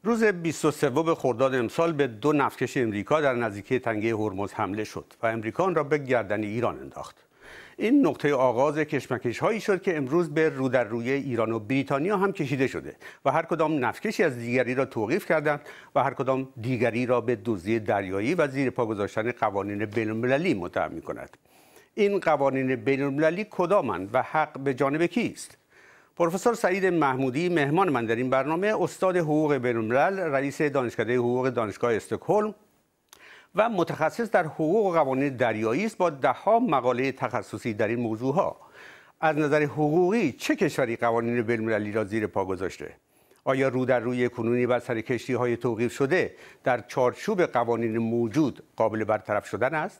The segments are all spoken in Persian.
روز 23 خرداد امسال به 2 نفتکش امریکا در نزدیکی تنگه هرمز حمله شد و امریکا آن را به گردن ایران انداخت. این نقطه آغاز کشمکش هایی شد که امروز به رودرروی ایران و بریتانیا هم کشیده شده و هر کدام نفتکشی از دیگری را توقیف کردند و هر کدام دیگری را به دزدی دریایی و زیر پا گذاشتن قوانین بین‌المللی متهم می‌کند. این قوانین بین‌المللی کدامند و حق به جانب کیست؟ پروفسور سعید محمودی مهمان من در این برنامه، استاد حقوق بین‌الملل، رئیس دانشکده حقوق دانشگاه استکهلم و متخصص در حقوق و قوانین دریایی است با ده‌ها مقاله تخصصی در این موضوعها. از نظر حقوقی چه کشوری قوانین بین‌المللی را زیر پا گذاشته؟ آیا رودرروی کنونی بر سر کشتی‌های توقیف شده در چارچوب قوانین موجود قابل برطرف شدن است؟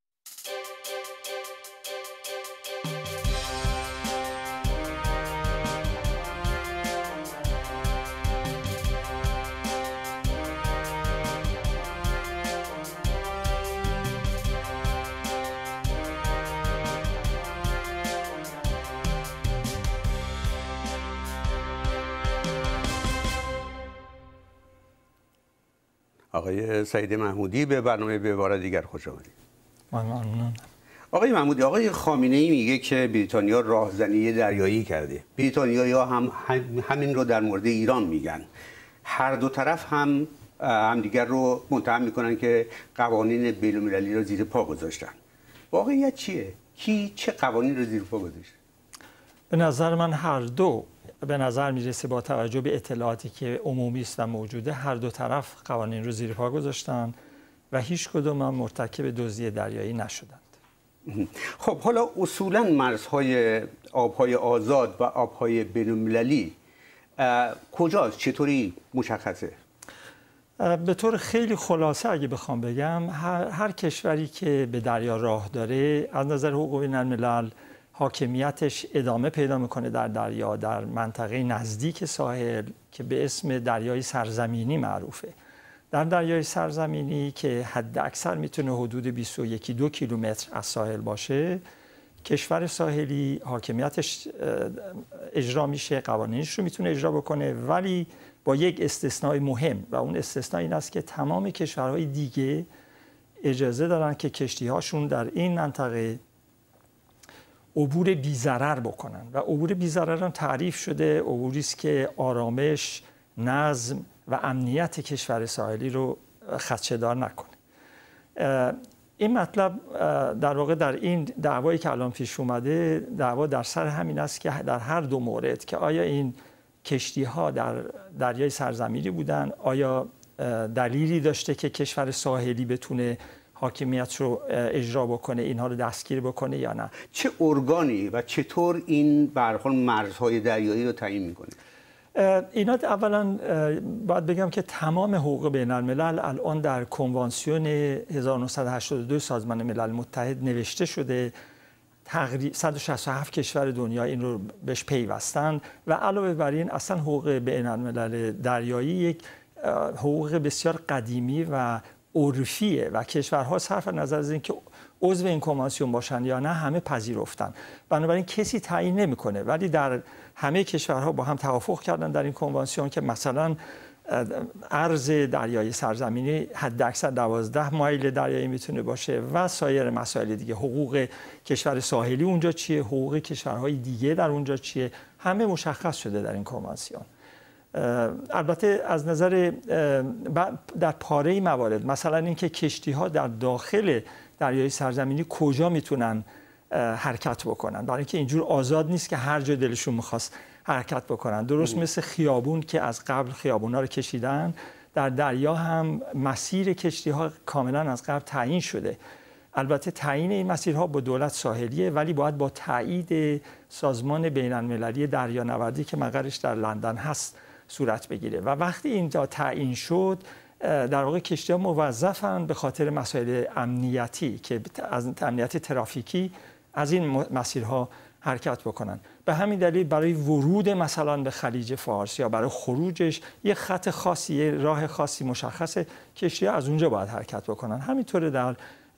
آقای سعید محمودی به برنامه به بار دیگر خوش آمدید. ممنون. آقای محمودی، آقای خامنه‌ای میگه که بریتانیا راهزنی دریایی کرده. بریتانیایی‌ها هم همین رو در مورد ایران میگن. هر دو طرف هم همدیگر رو متهم میکنن که قوانین بین‌المللی رو زیر پا گذاشتن. واقعیت چیه؟ کی چه قوانین رو زیر پا گذاشته؟ به نظر من هر دو، به نظر میرسه با توجه به اطلاعاتی که عمومی است و موجوده، هر دو طرف قوانین رو زیر پا گذاشتن و هیچ کدوم هم مرتکب دزدی دریایی نشدند. خب حالا اصولاً مرزهای آبهای آزاد و آبهای بین‌المللی کجاست؟ چطوری مشخصه؟ به طور خیلی خلاصه اگه بخوام بگم، هر کشوری که به دریا راه داره از نظر حقوق بین‌الملل حاکمیتش ادامه پیدا میکنه در دریا، در منطقه نزدیک ساحل که به اسم دریای سرزمینی معروفه. در دریای سرزمینی که حد اکثر میتونه حدود 21-22 کیلومتر از ساحل باشه، کشور ساحلی حاکمیتش اجرا میشه، قوانینش رو میتونه اجرا بکنه، ولی با یک استثنای مهم و اون استثناء این است که تمام کشورهای دیگه اجازه دارن که کشتی‌هاشون در این منطقه عبور بی‌ضرر بکنن و عبور بی‌ضرر هم تعریف شده عبوری است که آرامش، نظم و امنیت کشور ساحلی رو خدشه‌دار نکنه. این مطلب در واقع در این دعوایی که الان پیش اومده، دعوا در سر همین است که در هر دو مورد که آیا این کشتی‌ها در دریای سرزمینی بودن، آیا دلیلی داشته که کشور ساحلی بتونه حاکمیت رو اجرا بکنه، اینها رو دستگیر بکنه یا نه. چه ارگانی و چطور این به هر حال مرزهای دریایی رو تعیین میکنه؟ اینا اولا باید بگم که تمام حقوق بین الملل الان در کنوانسیون 1982 سازمان ملل متحد نوشته شده. تقریبا 167 کشور دنیا این رو بهش پیوستند و علاوه بر این اصلا حقوق بین الملل دریایی یک حقوق بسیار قدیمی و عرفیه و کشورها صرف نظر از اینکه عضو این کنوانسیون باشن یا نه همه پذیرفتن. بنابراین کسی تعیین نمیکنه، ولی در همه کشورها با هم توافق کردن در این کنوانسیون که مثلا عرض دریای سرزمینی حداکثر 12 مایل دریایی میتونه باشه و سایر مسائل دیگه. حقوق کشور ساحلی اونجا چیه، حقوق کشورهای دیگه در اونجا چیه، همه مشخص شده در این کنوانسیون. البته از نظر در پاره موارد، مثلا اینکه کشتی‌ها در داخل دریای سرزمینی کجا میتونن حرکت بکنن، برای اینکه اینجور آزاد نیست که هر جا دلشون میخواست حرکت بکنن. درست مثل خیابون که از قبل خیابونا رو کشیدن، در دریا هم مسیر کشتی‌ها کاملا از قبل تعیین شده. البته تعیین این مسیرها با دولت ساحلیه، ولی باید با تایید سازمان بین‌المللی دریانوردی که مقرش در لندن هست صورت بگیره و وقتی اینجا تعیین شد در واقع کشتی‌ها موظفن به خاطر مسائل امنیتی که از امنیت ترافیکی از این مسیرها حرکت بکنن. به همین دلیل برای ورود مثلا به خلیج فارس یا برای خروجش یه خط خاصی، یه راه خاصی مشخصه، کشتی‌ها از اونجا باید حرکت بکنن. همینطوره در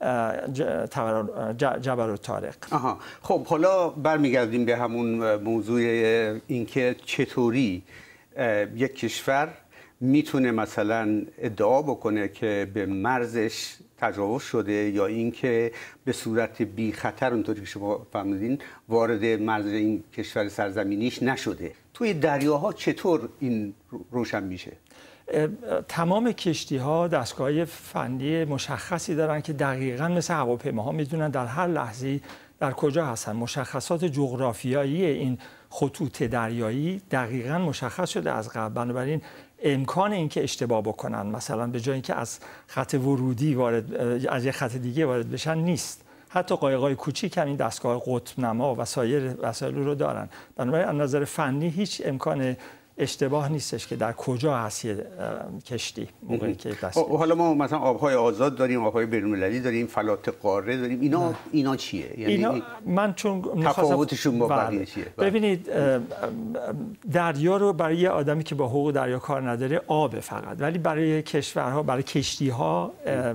جبل الطارق. خب حالا برمیگردیم به همون موضوع اینکه چطوری یک کشور میتونه مثلا ادعا بکنه که به مرزش تجاوز شده یا اینکه به صورت بی خطر اونطوری که شما فرمودین وارد مرز این کشور سرزمینیش نشده؟ توی دریاها چطور این روشن میشه؟ تمام کشتی ها دستگاه فنی مشخصی دارن که دقیقاً مثل هواپیماها میدونن در هر لحظه در کجا هستن. مشخصات جغرافیایی این خطوط دریایی دقیقاً مشخص شده از قبل، بنابراین امکان اینکه اشتباه بکنن مثلا به جای اینکه از خط ورودی وارد از یک خط دیگه وارد بشن نیست. حتی قایق‌های کوچیک هم این دستگاه قطب نما و سایر وسایل رو دارن. بنابراین از نظر فنی هیچ امکان اشتباه نیستش که در کجا هست کشتی موقعی که دست. حالا ما مثلا آبهای آزاد داریم، آبهای بین‌المللی داریم، فلات قاره داریم. اینا چیه؟ یعنی اینا من چون تفاوتشون با بقیه چیه؟ ببینید دریا رو برای یه آدمی که با حقوق دریا کار نداره آب فقط، ولی برای کشورها، برای کشتی‌ها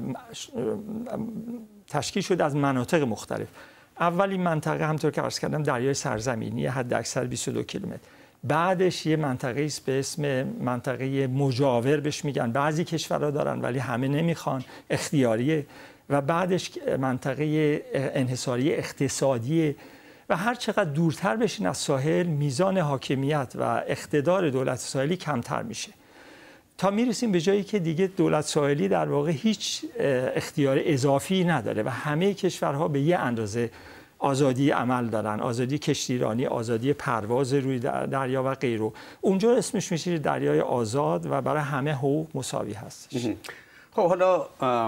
تشکیل شده از مناطق مختلف. اولین منطقه همونطور که عرض کردم دریای سرزمینی حد اکثر 22 کیلومتر. بعدش یه منطقه است به اسم منطقه مجاور بهش میگن، بعضی کشورها دارن ولی همه نمیخوان، اختیاریه. و بعدش منطقه انحصاری اقتصادیه و هر چقدر دورتر بشین از ساحل میزان حاکمیت و اقتدار دولت ساحلی کمتر میشه تا میرسیم به جایی که دیگه دولت ساحلی در واقع هیچ اختیار اضافی نداره و همه کشورها به یه اندازه آزادی عمل دارن، آزادی کشتیرانی، آزادی پرواز روی دریا و غیره. اونجا اسمش میشه دریای آزاد و برای همه حقوق مساوی هستش. خب حالا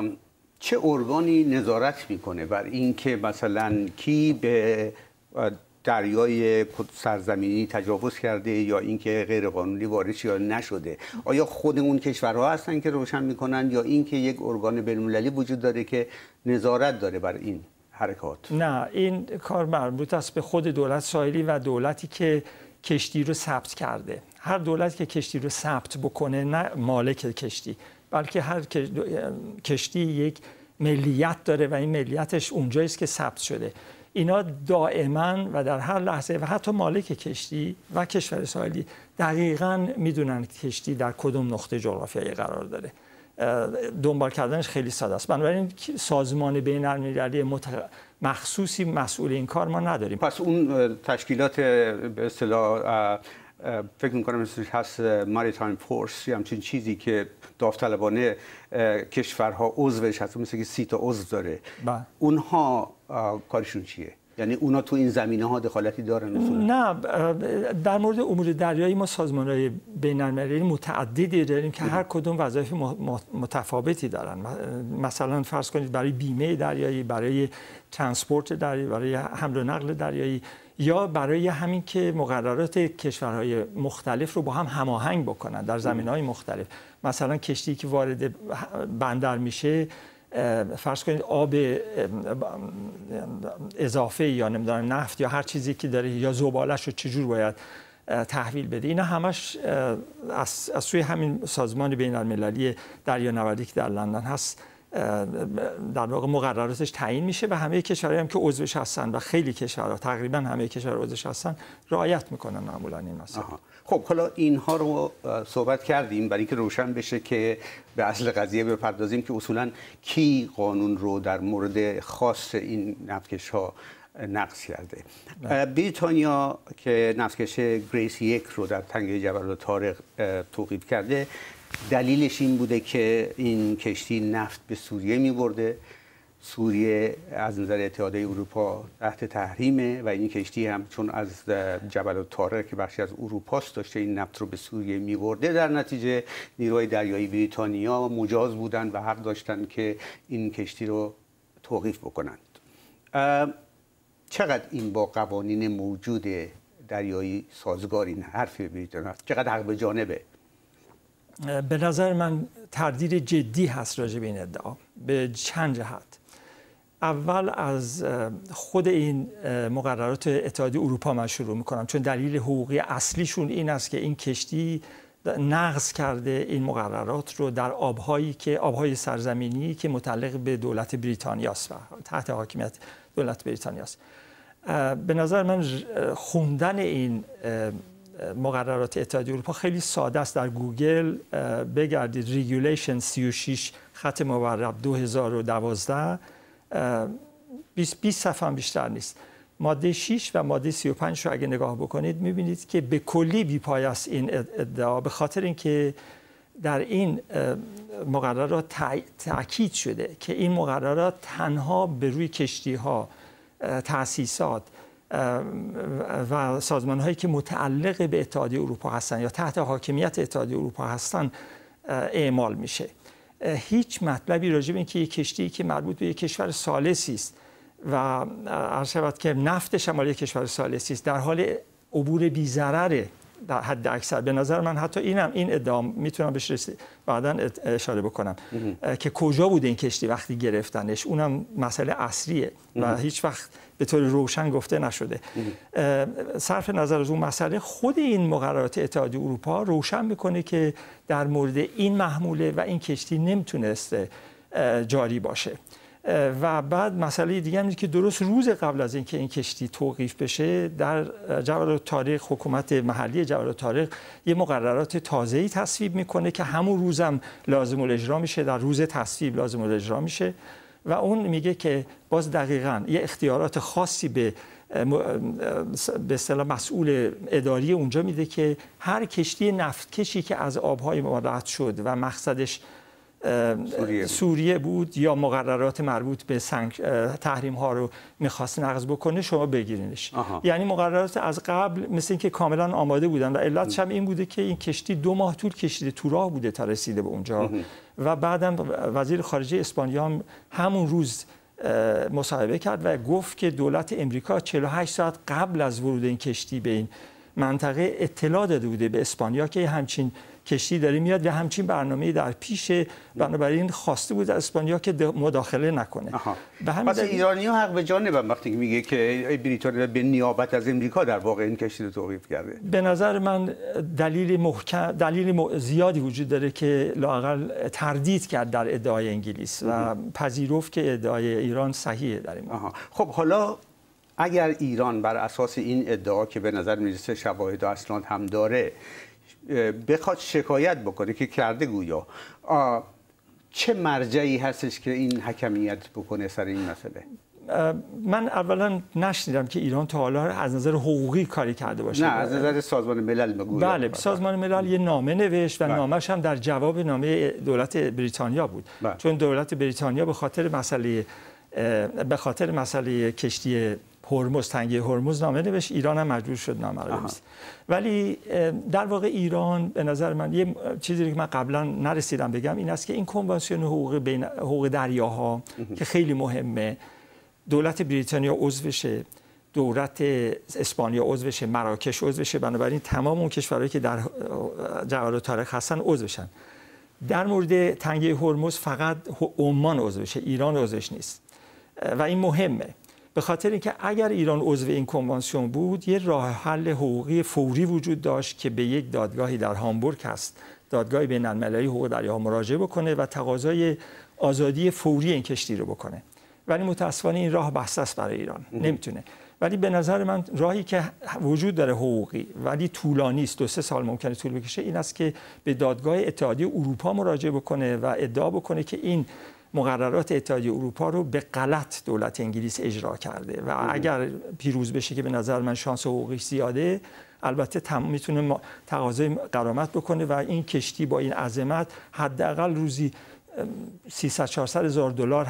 چه ارگانی نظارت میکنه بر اینکه مثلا کی به دریای سرزمینی تجاوز کرده یا اینکه غیر قانونی وارد یا نشده؟ آیا خود اون کشورها هستن که روشن میکنن یا اینکه یک ارگان بین‌المللی وجود داره که نظارت داره بر این حرکات؟ نه، این کار مربوط است به خود دولت ساحلی و دولتی که کشتی رو ثبت کرده. هر دولتی که کشتی رو ثبت بکنه، نه مالک کشتی، بلکه هر کشتی یک ملیت داره و این ملیتش اونجایی است که ثبت شده. اینا دائما و در هر لحظه و حتی مالک کشتی و کشور ساحلی دقیقاً میدونن کشتی در کدوم نقطه جغرافیایی قرار داره. دنبال کردنش خیلی ساده است. بنابراین سازمان بین‌المللی مخصوصی مسئول این کار ما نداریم. پس اون تشکیلات به اصطلاح فکر می‌کنم اسمش هست ماریتایم فورس یا همچین چیزی که داوطلبانه کشورها عضوش هست، مثل که 30 تا عضو داره، اونها کارشون چیه؟ یعنی اونا تو این زمینه‌ها دخالتی دارن اصولا؟ نه، در مورد امور دریایی ما سازمان‌های بین‌المللی متعددی داریم که هر کدوم وظایف متفاوتی دارن. مثلا فرض کنید برای بیمه دریایی، برای ترانسپورت دریایی، برای حمل و نقل دریایی، یا برای همین که مقررات کشورهای مختلف رو با هم هماهنگ بکنن در زمینه‌های مختلف. مثلا کشتی که وارد بندر میشه، فرض کنید آب اضافه یا نمیدونم نفت یا هر چیزی که داره یا زباله‌اش رو چجور باید تحویل بده، اینا همش از سوی همین سازمان بین‌المللی دریانوردی که در لندن هست در واقع مقرراتش تعیین میشه و همه کشورهایی هم که عضوش هستن و خیلی کشورها، تقریبا همه کشورها عضوش هستن، رعایت میکنن معمولا این مسائل. خب حالا اینها رو صحبت کردیم برای اینکه روشن بشه که به اصل قضیه بپردازیم که اصولا کی قانون رو در مورد خاص این نفتکش‌ها نقض کرده. بریتانیا که نفتکش گریس 1 رو در تنگه جبل الطارق توقیف کرده، دلیلش این بوده که این کشتی نفت به سوریه می‌برده. سوریه از نظر اتحادیه اروپا تحت تحریمه و این کشتی هم چون از جبل الطارق که بخشی از اروپاست داشته این نفت رو به سوریه می‌برده. در نتیجه نیروهای دریایی بریتانیا مجاز بودن و حق داشتن که این کشتی رو توقیف بکنند. چقدر این با قوانین موجود دریایی سازگار این حرف بریتانیا؟ چقدر حق به جانبه؟ به نظر من تردید جدی هست راجع به این ادعا به چند جهت. اول از خود این مقررات اتحادیه اروپا من شروع میکنم، چون دلیل حقوقی اصلیشون این است که این کشتی نقض کرده این مقررات رو در آبهای سرزمینی که متعلق به دولت بریتانیاست و تحت حاکمیت دولت بریتانیاست. به نظر من خوندن این مقررات اتحادیه اروپا خیلی ساده است. در گوگل بگردید ریگولیشن 36/2012 20 صفحه هم بیشتر نیست. ماده 6 و ماده 35 رو اگه نگاه بکنید می‌بینید که به کلی بی‌پایه است این ادعا، به خاطر اینکه در این مقررات تأکید شده که این مقررات تنها به روی کشتی‌ها، تأسیسات و سازمان‌هایی که متعلق به اتحادیه اروپا هستند یا تحت حاکمیت اتحادیه اروپا هستند اعمال میشه. هیچ مطلبی راجع به اینکه یک کشتی که مربوط به یک کشور ثالثی است و عرض شود که نفت شمالی یک کشور ثالثی است در حال عبور بی‌ضرر در حد اکثر، به نظر من حتی این ادعا میتونم بهش بعداً اشاره بکنم که کجا بوده این کشتی وقتی گرفتنش، اونم مسئله اصلیه و هیچ وقت به طور روشن گفته نشده. صرف نظر از اون مسئله، خود این مقررات اتحادیه اروپا روشن میکنه که در مورد این محموله و این کشتی نمیتونسته جاری باشه. و بعد مسئله دیگه هم اینه که درست روز قبل از اینکه این کشتی توقیف بشه، در جواهرات تاریخ، حکومت محلی جواهرات تاریخ یه مقررات تازه‌ای تصویب میکنه که همون روزم لازم الاجرا میشه، در روز تصویب لازم الاجرا میشه و اون میگه که باز دقیقاً یه اختیارات خاصی به اصطلاح مسئول اداری اونجا میده که هر کشتی نفتکشی که از آبهای ما رد شد و مقصدش سوریه بود یا مقررات مربوط به تحریم ها رو میخواست نقض بکنه، شما بگیرینش. یعنی مقررات از قبل مثل اینکه کاملا آماده بودن و علتش هم این بوده که این کشتی 2 ماه طول کشیده، تو راه بوده تا رسیده به اونجا و بعدم وزیر خارجه اسپانیا هم همون روز مصاحبه کرد و گفت که دولت امریکا 48 ساعت قبل از ورود این کشتی به این منطقه اطلاع داده بوده به اسپانیا که همچین کشتی داره میاد و همچین برنامه‌ای در پیشه، بنابراین خواسته بود از اسپانیا که مداخله نکنه. پس ایرانی‌ها حق به جان نمی‌برن وقتی میگه که بریتانیا به نیابت از امریکا در واقع این کشتی رو توقیف کرده. به نظر من دلیل زیادی وجود داره که لااقل تردید کرد در ادعای انگلیس و پذیرفت که ادعای ایران صحیحه در این مورد. خب حالا اگر ایران بر اساس این ادعا که به نظر میرسه شواهد و اسناد هم داره بخواد شکایت بکنه که کرده گویا، چه مرجعی هستش که این حکمیت بکنه سر این مسئله؟ من اولا نشنیدم که ایران تا حالا از نظر حقوقی کاری کرده باشه. نه، از نظر سازمان ملل بگو. بله، سازمان ملل یه نامه نوشت و نامه‌ش هم در جواب نامه دولت بریتانیا بود. چون دولت بریتانیا به خاطر مسئله کشتی هرمز، تنگه هرمز نامه نوشت، ایران هم مجبور شد نامه رو بنویسه. ولی در واقع ایران به نظر من یه چیزی که من قبلا نرسیدم بگم این است که این کنوانسیون حقوق دریاها که خیلی مهمه، دولت بریتانیا عضوشه، دولت اسپانیا عضوشه، مراکش عضوشه، بنابراین تمام اون کشورهایی که در جواهرات تاریخ هستن عضوشن. در مورد تنگه هرمز فقط عمان عضوشه، ایران عضوش نیست و این مهمه. به خاطر اینکه اگر ایران عضو این کنوانسیون بود، یه راه حل حقوقی فوری وجود داشت که به یک دادگاهی در هامبورگ هست، دادگاه بین‌المللی حقوق دریاها مراجعه بکنه و تقاضای آزادی فوری این کشتی رو بکنه. ولی متأسفانه این راه بسته است برای ایران، نمیتونه. ولی به نظر من راهی که وجود داره حقوقی ولی طولانی است، 2-3 سال ممکنه طول بکشه، این است که به دادگاه اتحادیه اروپا مراجعه بکنه و ادعا بکنه که این مقررات اتحادیه اروپا رو به غلط دولت انگلیس اجرا کرده و اگر پیروز بشه که به نظر من شانس حقوقی زیاده، البته میتونه تقاضای غرامت بکنه و این کشتی با این عظمت حداقل روزی 300-400 هزار دلار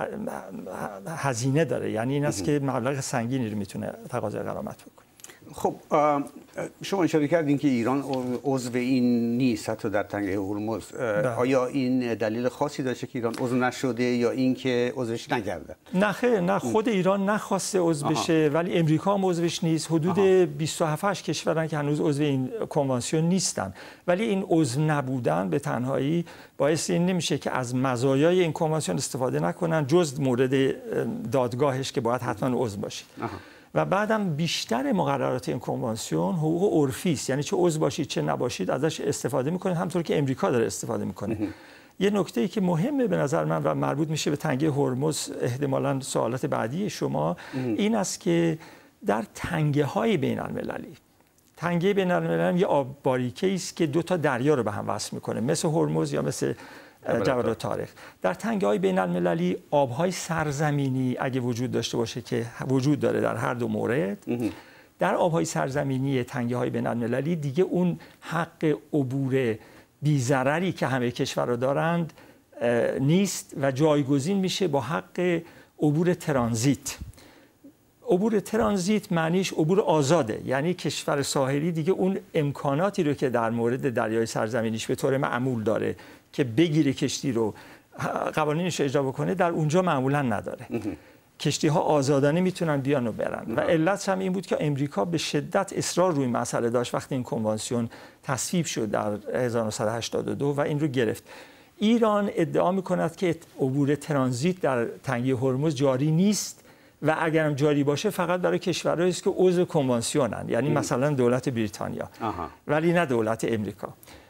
هزینه داره، یعنی این است که مبلغ سنگینی رو میتونه تقاضای غرامت بکنه. خب شما اشاره کردین که ایران عضو این نیست حتی در تنگه هرمز. آیا این دلیل خاصی داشته که ایران عضو نشده یا اینکه عضوش نکرده؟ نه خیر، نه، خود ایران نخواسته عضو بشه ولی امریکا هم عضوش نیست. حدود 27-8 کشورن که هنوز عضو این کنوانسیون نیستن، ولی این عضو نبودن به تنهایی باعث این نمیشه که از مزایای این کنوانسیون استفاده نکنن جز مورد دادگاهش که باید حتما عضو باشید. و بعدم بیشتر مقررات این کنوانسیون حقوق عرفی است، یعنی چه عضو باشید چه نباشید ازش استفاده میکنید، همونطور که امریکا داره استفاده میکنه. یه نکته‌ای که مهمه به نظر من و مربوط میشه به تنگه هرمز، احتمالاً سوالات بعدی شما، این است که در تنگه‌های بین‌المللی تنگه بین الملل یه آب باریکه است که دو تا دریا رو به هم وصل میکنه، مثل هرمز یا مثل جبل الطارق. در تنگه‌های بین المللی آب‌های سرزمینی اگه وجود داشته باشه که وجود داره در هر دو مورد، در آب‌های سرزمینی تنگه‌های بین المللی دیگه اون حق عبور بی‌ضرری که همه کشورها دارند نیست و جایگزین میشه با حق عبور ترانزیت. عبور ترانزیت معنیش عبور آزاده، یعنی کشور ساحلی دیگه اون امکاناتی رو که در مورد دریای سرزمینیش به طور معمول داره که بگیره کشتی رو قوانینش اجرا بکنه، در اونجا معمولا نداره. کشتی ها آزادانه میتونن بیان و برن و علت هم این بود که امریکا به شدت اصرار روی مسئله داشت وقتی این کنوانسیون تصویب شد در 1982 و این رو گرفت. ایران ادعا میکند که عبور ترانزیت در تنگه هرمز جاری نیست و اگرم جاری باشه فقط برای کشورهایی است که عضو کنوانسیونن، یعنی مثلا دولت بریتانیا، ولی نه دولت امریکا.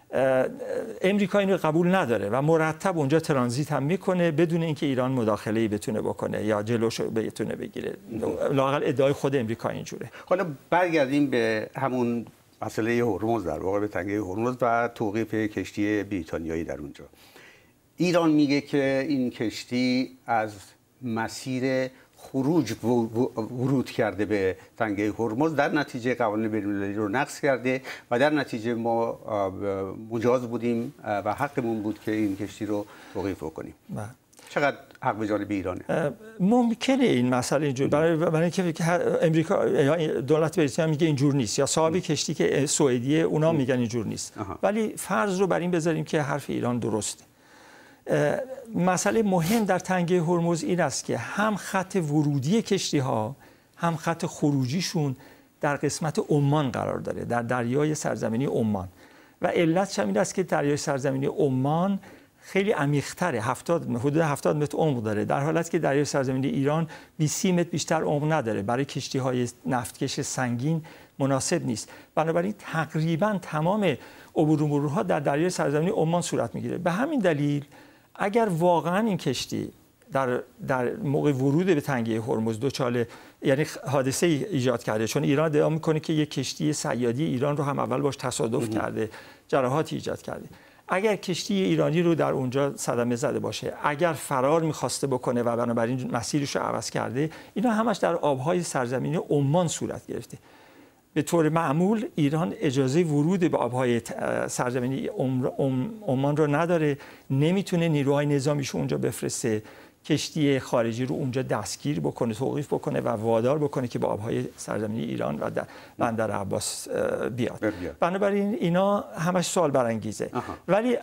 امریکا اینو قبول نداره و مرتب اونجا ترانزیت هم میکنه بدون اینکه ایران مداخله‌ای بتونه بکنه یا جلوش بتونه بگیره. لااقل ادعای خود امریکا اینجوره. حالا برگردیم به همون مسئله هرمز، در واقع به تنگه هرمز و توقیف کشتی بریتانیایی در اونجا. ایران میگه که این کشتی از مسیر خروج ورود کرده به تنگه هرمز، در نتیجه قوانین بین‌المللی رو نقض کرده و در نتیجه ما مجاز بودیم و حقمون بود که این کشتی رو توقیف کنیم. چقدر حق به جانب ایرانه؟ ممکنه این مسئله اینجور برای اینکه امریکا یا دولت بریتانیا میگه اینجور نیست یا صاحب کشتی که سوئدیه اونا میگن اینجور نیست. ولی فرض رو بر این بذاریم که حرف ایران درسته. مسئله مهم در تنگه هرمز این است که هم خط ورودی کشتی ها هم خط خروجیشون در قسمت عمان قرار داره، در دریای سرزمینی عمان و علت این است که دریای سرزمینی عمان خیلی عمیق‌تره، حدود 70 متر عمق داره، در حالی که دریای سرزمینی ایران 20 متر بیشتر عمق نداره، برای کشتی‌های نفتکش سنگین مناسب نیست. بنابراین تقریباً تمام عبور و مرورها در دریای سرزمینی عمان صورت می‌گیره. به همین دلیل اگر واقعاً این کشتی در موقع ورود به تنگه هرمز یعنی حادثه ایجاد کرده، چون ایران ادعا می‌کنه که یک کشتی صیادی ایران رو هم اول باش تصادف کرده، جراحاتی ایجاد کرده. اگر کشتی ایرانی رو در اونجا صدمه زده باشه، اگر فرار می‌خواسته بکنه و بنابراین مسیرش رو عوض کرده، اینا همش در آب‌های سرزمینی عمان صورت گرفته. به طور معمول ایران اجازه ورود به آب‌های سرزمینی عمان رو نداره، نمیتونه نیروهای نظامیش اونجا بفرسته، کشتی خارجی رو اونجا دستگیر بکنه، توقیف بکنه و وادار بکنه که به آب‌های سرزمینی ایران و بندر عباس بیاد. بنابراین اینا همش سوال برانگیزه. ولی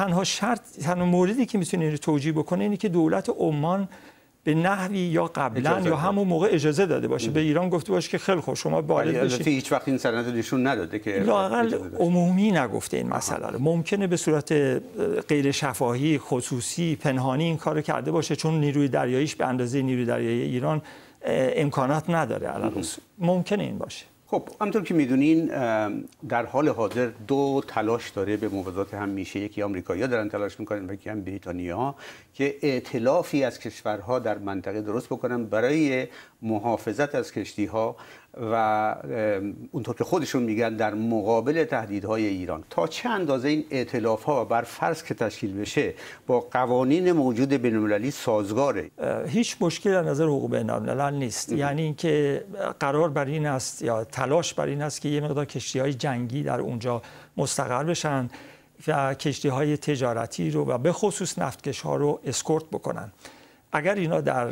تنها موردی که میتونه اینو توجیه بکنه اینه که دولت عمان به نحوی یا قبلا یا همون موقع اجازه داده باشه، به ایران گفته باشه که خیلی خوب شما وارد بشید. هیچ وقت این سند نشون نداده که لااقل عمومی نگفته این مسئله رو. ممکنه به صورت غیر شفاهی، خصوصی، پنهانی این کارو کرده باشه، چون نیروی دریاییش به اندازه نیروی دریایی ایران امکانات نداره علاوه. ممکنه این باشه. خب همونطور که میدونین در حال حاضر دو تلاش داره به موازات هم میشه. یکی آمریکایی‌ها دارن تلاش میکنن و یکی هم بریتانیاها که ائتلافی از کشورها در منطقه درست بکنن برای محافظت از کشتی‌ها و اونطور که خودشون میگن در مقابل تهدیدهای ایران. تا چه اندازه این ائتلاف‌ها بر فرض که تشکیل بشه با قوانین موجود بین‌المللی سازگاره؟ هیچ مشکلی از نظر حقوق بین‌الملل نیست. یعنی اینکه قرار بر این است یا تلاش بر این است که یه مقدار کشتی‌های جنگی در اونجا مستقر بشن و کشتی‌های تجارتی رو و به خصوص نفتکش‌ها رو اسکورت بکنن. اگر اینا در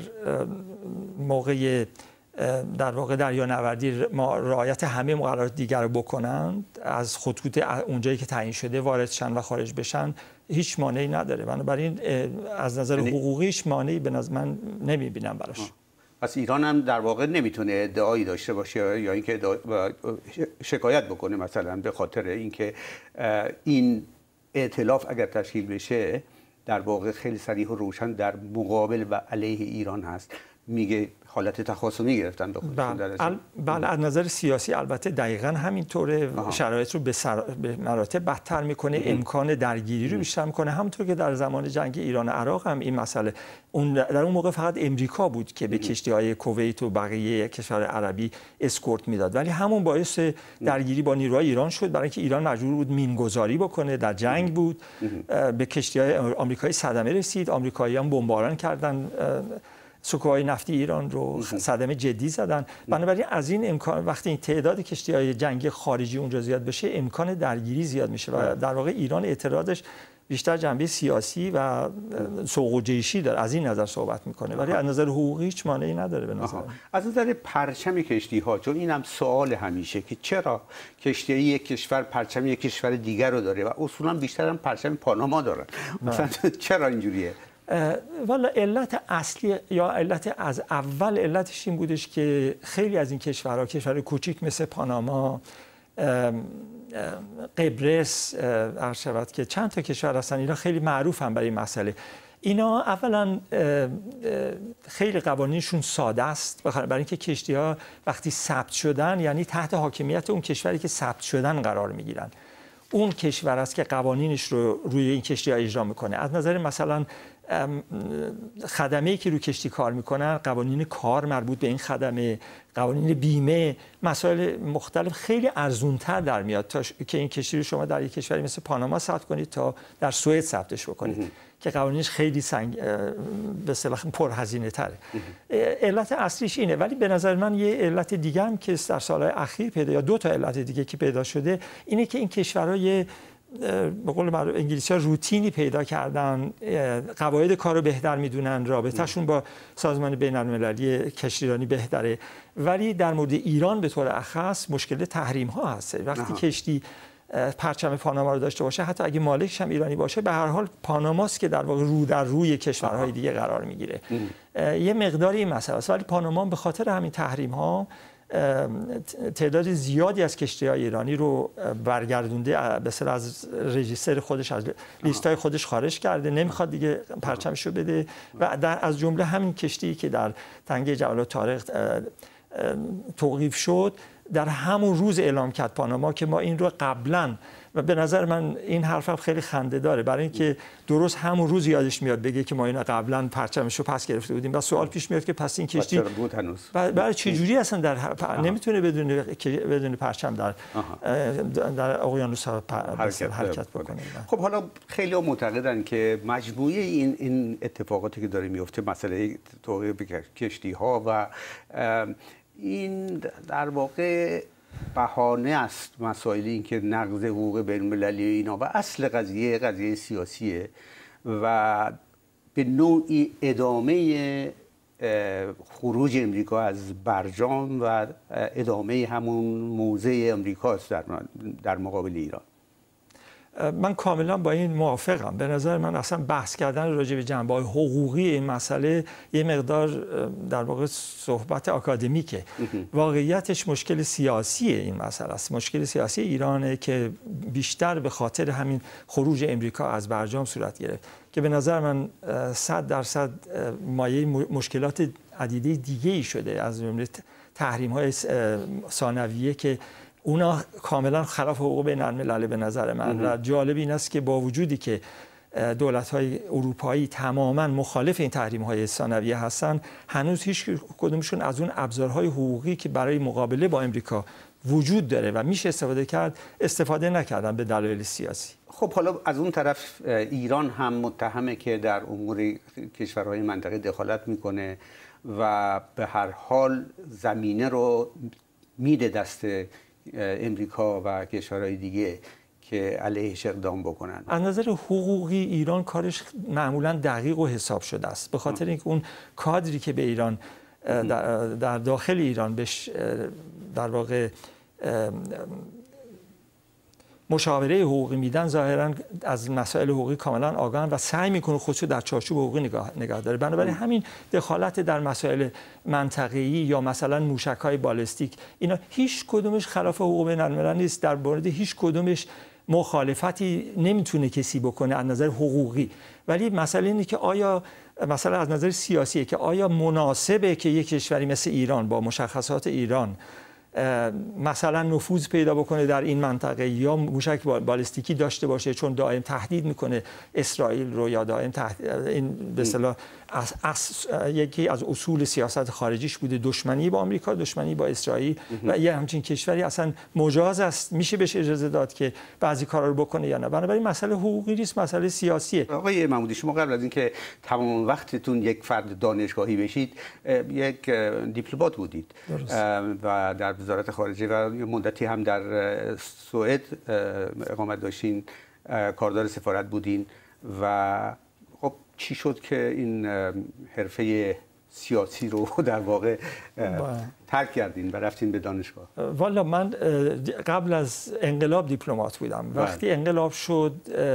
موقع در واقع دریانوردی رعایت همه مقررات دیگر رو بکنن، از خطوط اونجایی که تعیین شده وارد شن و خارج بشن، هیچ مانعی نداره. بنابراین از نظر حقوقیش مانعی به نظر من نمی‌بینم براش. پس ایران هم در واقع نمیتونه ادعایی داشته باشه یا اینکه شکایت بکنه مثلا به خاطر اینکه این ائتلاف اگر تشکیل بشه در واقع خیلی صریح و روشن در مقابل و علیه ایران هست. میگه حالت تخاصمی گرفتن به خودشون درجه. بله از نظر سیاسی البته دقیقاً همینطوره. شرایط رو به مراتب بدتر میکنه، امکان درگیری رو بیشتر میکنه. همونطور که در زمان جنگ ایران و عراق هم این مسئله در اون موقع فقط امریکا بود که به کشتی‌های کویت و بقیه کشور عربی اسکورت میداد، ولی همون باعث درگیری با نیروهای ایران شد، برای اینکه ایران مجبور بود مینگذاری بکنه، در جنگ بود، به کشتی‌های آمریکایی صدمه رسید، آمریکایی‌ها بمباران کردن سکوهای نفتی ایران رو، صدمه جدی زدن. بنابراین از این امکان وقتی این تعداد کشتی‌های جنگی خارجی اونجا زیاد بشه، امکان درگیری زیاد میشه و در واقع ایران اعتراضش بیشتر جنبه سیاسی و سوق و جیشی داره، از این نظر صحبت میکنه، ولی از نظر حقوقی هیچ مانعی نداره به نظر. از نظر پرچم کشتی‌ها، چون اینم سوال همیشه که چرا کشتی یک کشور پرچم یک کشور دیگر رو داره و اصولا بیشتر هم پرچم پاناما دارن، مثلا چرا اینجوریه؟ والا علت اصلی یا علت از اول علتش این بودش که خیلی از این کشورها، کشور کوچیک مثل پاناما، قبرس، عرض شود که چند تا کشور هستن اینا خیلی معروفن برای این مسئله. اینا اولا خیلی قوانینشون ساده است، برای اینکه کشتی‌ها وقتی ثبت شدن یعنی تحت حاکمیت اون کشوری که ثبت شدن قرار میگیرن. اون کشور است که قوانینش رو روی این کشتی‌ها اجرا میکنه. از نظر مثلا خدمه‌ای که روی کشتی کار میکنن، قوانین کار مربوط به این خدمه، قوانین بیمه، مسائل مختلف خیلی ارزان‌تر در میاد تا که این کشتی رو شما در یک کشوری مثل پاناما ثبت کنید تا در سوئد ثبتش بکنید که قوانینش خیلی به اصطلاح پرهزینه تره. علت اصلیش اینه، ولی به نظر من یه علت دیگه هم که در سالهای اخیر پیدا، یا دو تا علت دیگه که پیدا شده، اینه که این کشورها به قول انگلیسی‌ها روتینی پیدا کردن، قواعد کار رو بهتر میدونن، رابطه‌شون با سازمان بین‌المللی کشتیرانی بهتره. ولی در مورد ایران به طور اخص مشکل تحریم ها هست. وقتی کشتی پرچم پاناما رو داشته باشه، حتی اگه مالکش هم ایرانی باشه، به هر حال پاناماست که در واقع رو در روی کشورهای دیگه قرار میگیره. یه مقداری این مسئله است، ولی پاناما به خاطر همین تحریم ها تعداد زیادی از کشتی‌های ایرانی رو برگردونده، به اصطلاح از رجیستر خودش، از لیست‌های خودش خارج کرده، نمیخواد دیگه پرچمش رو بده. و از جمله همین کشتی که در تنگه جبل الطارق توقیف شد، در همون روز اعلام کرد پاناما که ما این رو قبلا، و به نظر من این حرف خیلی خنده داره، برای اینکه درست همون روز یادش میاد بگه که ما اینا قبلا پرچمش رو پس گرفته بودیم. و سوال پیش میاد که پس این کشتی بود هنوز برای چه جوری اصلا نمیتونه بدون پرچم در اقیانوس حرکت بکنه. خب حالا خیلی معتقدن که مجموعه این اتفاقاتی که داره میفته، مسئله توقیف کشتی ها و این در واقع بهانه است، مسائل این که نقض حقوق بین‌المللی اینا و اصل قضیه سیاسیه و به نوعی ادامه خروج امریکا از برجام و ادامه همون موضع امریکاست در مقابل ایران. من کاملا با این موافقم. به نظر من اصلا بحث کردن راجع به جنبه‌های حقوقی این مسئله یه مقدار در واقع صحبت آکادمیکه. واقعیتش مشکل سیاسی این مسئله است. مشکل سیاسی ایرانه که بیشتر به خاطر همین خروج امریکا از برجام صورت گرفت که به نظر من 100% مایه مشکلات عدیده دیگه‌ای شده، از جمله تحریم‌های ثانویه که اونا کاملا خلاف حقوق بین‌المللی به نظر من. و جالب این است که با وجودی که دولت‌های اروپایی تماما مخالف این تحریم‌های ثانویه هستن، هنوز هیچ کدومشون از اون ابزارهای حقوقی که برای مقابله با امریکا وجود داره و میشه استفاده کرد استفاده نکردن به دلایل سیاسی. خب حالا از اون طرف ایران هم متهمه که در امور کشورهای منطقه دخالت میکنه و به هر حال زمینه رو میده دست امریکا و کشورهای دیگه که علیهش اقدام بکنن. از نظر حقوقی ایران کارش معمولا دقیق و حساب شده است، به خاطر اینکه اون کادری که به ایران در داخل ایران بهش در واقع مشاوره حقوقی میدن، ظاهرا از مسائل حقوقی کاملا آگاهن و سعی میکنه خودشو در چارچوب حقوقی نگاه داره. بنابراین همین دخالت در مسائل منطقه‌ای یا مثلا موشک‌های بالستیک، اینا هیچ کدومش خلاف حقوق بین‌المللی نیست. در مورد هیچ کدومش مخالفتی نمیتونه کسی بکنه از نظر حقوقی. ولی مسئله اینه که آیا مثلا از نظر سیاسیه که آیا مناسبه که یک کشوری مثل ایران با مشخصات ایران مثلا نفوذ پیدا بکنه در این منطقه یا موشک بالستیکی داشته باشه، چون دائم تهدید میکنه اسرائیل رو، یا دائم این به اصطلاح یکی از اصول سیاست خارجیش بوده دشمنی با آمریکا، دشمنی با اسرائیل و یه همچین کشوری اصلا مجاز است، میشه بهش اجازه داد که بعضی کارا رو بکنه یا نه. بنابراین مسئله حقوقی نیست، مسئله سیاسیه. آقای محمودی، شما قبل از اینکه تمام وقتتون یک فرد دانشگاهی بشید یک دیپلمات بودید و در وزارت خارجه و مدتی هم در سوئد اقامت داشتین، کاردار سفارت بودین و خب چی شد که این حرفه سیاسی رو در واقع ترک کردین و رفتین به دانشگاه؟ والا من قبل از انقلاب دیپلمات بودم. وقتی انقلاب شد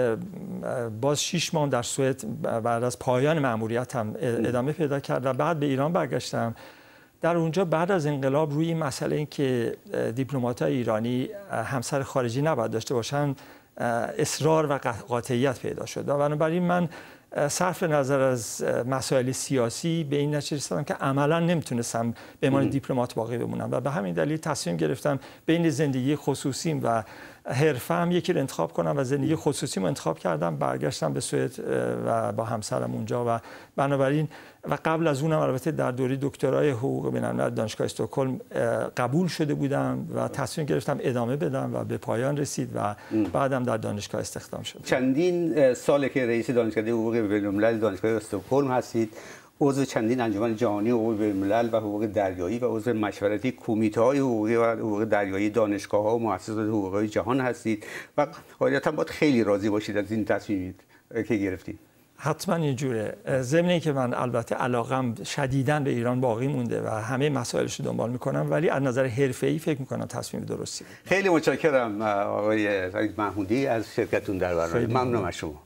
باز 6 ماه در سوئد بعد از پایان مأموریتم ادامه پیدا کرد و بعد به ایران برگشتم. در اونجا بعد از انقلاب روی این مسئله این که دیپلمات‌های ایرانی همسر خارجی نباید داشته باشن اصرار و قاطعیت پیدا شد و بنابراین من صرف نظر از مسائل سیاسی به این نتیجه رسیدم که عملا نمیتونستم به عنوان دیپلمات باقی بمونم و به همین دلیل تصمیم گرفتم بین زندگی خصوصیم و حرفه‌ام یکی رو انتخاب کنم و زندگی خصوصیم رو انتخاب کردم. برگشتم به سوئد و با همسرم اونجا و بنابراین و قبل از اونم البته در دوره دکترای حقوق بین‌الملل دانشگاه استکهلم قبول شده بودم و تصمیم گرفتم ادامه بدم و به پایان رسید و بعدم در دانشگاه استخدام شدم. چندین ساله که رئیس دانشکده حقوق بین‌الملل دانشگاه استکهلم هستید، عضو چندین انجمن جهانی حقوق بین‌الملل و حقوق دریایی و عضو مشورتی کمیته‌های حقوقی و حقوق دریایی دانشگاه‌ها و مؤسسات حقوقی جهان هستید و قاعدتاً باید خیلی راضی باشید از این تصمیمی که گرفتید. حتما اینجوره. ضمن اینکه من البته علاقم شدیداً به ایران باقی مونده و همه مسائلش رو دنبال میکنم، ولی از نظر حرفه‌ای فکر میکنم تصمیم درستی. خیلی متشکرم آقای محمودی از شرکتتون در برنامه. ممنونم از شما.